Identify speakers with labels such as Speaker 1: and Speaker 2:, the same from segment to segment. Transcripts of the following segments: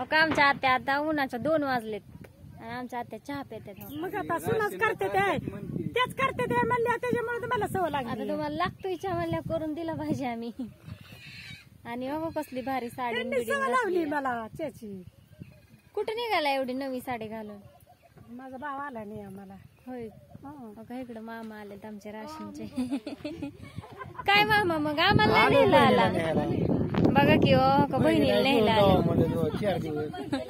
Speaker 1: का आमच्या आत्या आता उन्हाच्या 2 वाजलेत आणि आमच्या आत्या चहा पितात.
Speaker 2: मग आता सुनाच करते ते तेच करते ते म्हणल्या त्याच्यामुळे तुम्हाला सवय लागली.
Speaker 1: आता तुम्हाला लागतोय चहा म्हणल्या करून दिला पाहिजे आम्ही. आणि हो कसली भारी साडी
Speaker 2: त्यांनी सवय लावली मला त्याची.
Speaker 1: कुठे निघाला एवढी नवी साडी घालून?
Speaker 2: माझा भाव आला नाही आम्हाला.
Speaker 1: होय का इकडं मामा आलेत आमच्या राशींचे. काय मामा मग आम्हाला नेला आला बघा की हो का बहिणीला नेला आला.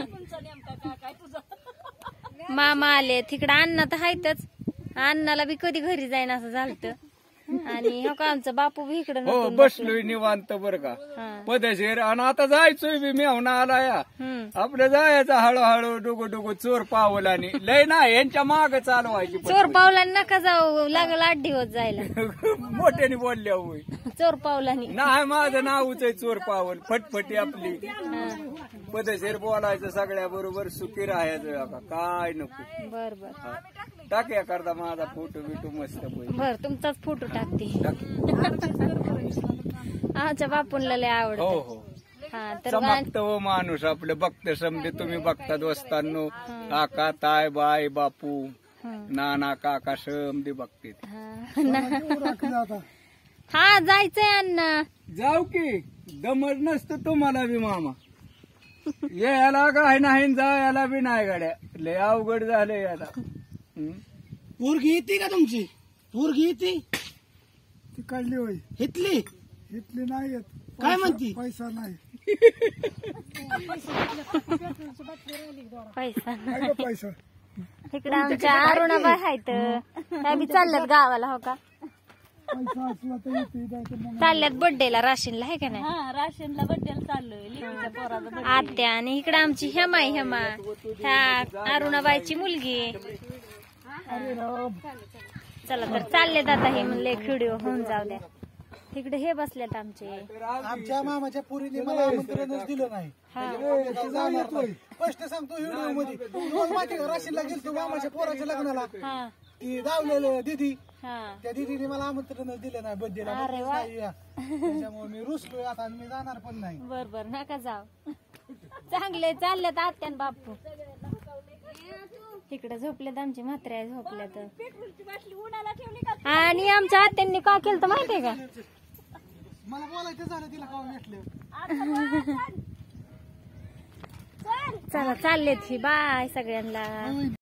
Speaker 1: मामा आले तिकडं अण्णा तर आहेतच. अण्णाला बी कधी घरी जाईन असं झालत. आणि हो का आमचं बापू बी इकडं
Speaker 3: हो बसलोय निवांत बर का पदशीर. आणि आता जायचोय बी मेवना आला या आपलं जायचं हळूहळू डुगू डुगू चोर पावल आणि लय ना यांच्या माग चालवायची.
Speaker 1: चोर पावलांनी नका जाऊ लागल 8 दिवस जायला.
Speaker 3: मोठ्याने बोलल्या होय
Speaker 1: चोर पावलांनी
Speaker 3: नाही माझं नावच आहे चोर पावल. फटफटी आपली पदशीर बोलायचं सगळ्या बरोबर सुखी राहायचं काय नको.
Speaker 1: बर बर
Speaker 3: टाक्या करता माझा फोटो बिटो मस्त
Speaker 1: बर तुमचाच फोटो टाकते. आमच्या बापूंला लय आवडत.
Speaker 3: हो हो
Speaker 1: हा तर
Speaker 3: चमकत हो माणूस आपलं बघत समजे तुम्ही बघता दोस्तांनो काका ताय बाय बापू नाना काका समजे बघते.
Speaker 1: हा जायचंय अण्णा.
Speaker 3: जाऊ की दमड नसतं तुम्हाला बी मामा. यायला काय नाही जायला बी नाही गाड्या लय अवघड झालंय आता.
Speaker 4: पोरगी येते का तुमची? पोरगी येते
Speaker 5: ती काढली होय.
Speaker 4: इथली
Speaker 5: इथली नाही येत.
Speaker 4: काय म्हणती?
Speaker 5: पैसा नाही.
Speaker 1: पैसा
Speaker 5: काय गं पैसा?
Speaker 1: इकडे आमच्या अरुणाबाई आहेत त्या बी चालल्यात गावाला. हो का
Speaker 5: पैसा असला तर येते नाही तर मग
Speaker 1: चालल्यात बर्थडेला राशीनला आहे का नाही?
Speaker 2: राशनला बड्डेला चाललोय.
Speaker 1: आत्या आणि इकडे आमची हेमा ह्या अरुणाबाईची मुलगी. चला तर चाललेत आता हे म्हणले एक व्हिडिओ होऊन जाऊ द्या. तिकडे हे बसलेत आमचे.
Speaker 4: आमच्या मामाच्या पोरीने मला आमंत्रणच दिलं नाही. स्पष्ट सांगतो व्हिडिओ मध्ये. रोज माहिती का राशीला गेलतो मामाच्या पोराच्या लग्नाला. ती दावलेलं दिदी त्या दिदीने मला आमंत्रणच दिलं नाही बर्थडेला. त्याच्यामुळे मी रुसलोय आता मी जाणार पण नाही.
Speaker 1: बर बर नका जाऊ. चांगले चाललेत आत्यान बापू. तिकडे झोपलेत आमची म्हात्र्या झोपल्यात. आणि आमच्या आत्यांनी का केलं तर माहितीये का?
Speaker 4: मला बोलायचं झालं तिला का भेटलं.
Speaker 1: चला चाललेत ही बाय सगळ्यांना.